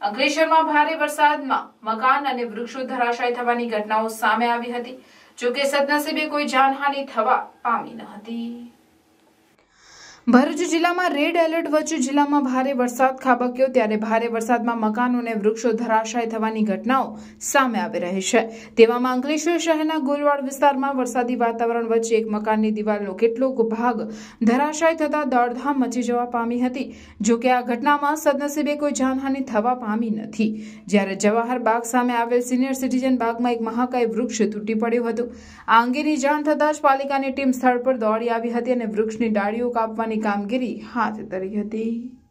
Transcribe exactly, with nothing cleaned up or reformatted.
અંકલેશ્વરમાં ભારે વરસાદમાં મકાન અને વૃક્ષો ધરાશાયી થવાની ઘટનાઓ સામે આવી હતી, જો કે સદનસીબે કોઈ જાનહાનિ થવા પામી ન હતી। ભરૂચ જિલ્લામાં રેડ એલર્ટ વચ્ચે જિલ્લામાં ભારે વરસાદ ખાબક્યો ત્યારે ભારે વરસાદમાં મકાનો અને વૃક્ષો ધરાશાયી થવાની ઘટનાઓ સામે આવી રહી છે। તેવામાં અંકલેશ્વર શહેરના ગોલવાડ વિસ્તારમાં વરસાદી વાતાવરણ વચ્ચે એક મકાનની દિવાલનો કેટલોક ભાગ ધરાશાયી થતા દોડધામ મચી જવા પામી હતી। જો કે આ ઘટનામાં સદનસીબે કોઈ જાનહાનિ થવા પામી નથી। જ્યારે જવાહર બાગ સામે આવેલ સિનિયર સિટીઝન બાગમાં એક મહાકાય વૃક્ષ તૂટી પડ્યું હતું। આ અંગેની જાણ થતાં જ પાલિકાની ટીમ સ્થળ પર દોડી આવી હતી અને વૃક્ષની ડાળીઓ કાપવાની કામગીરી હાથ ધરી હતી।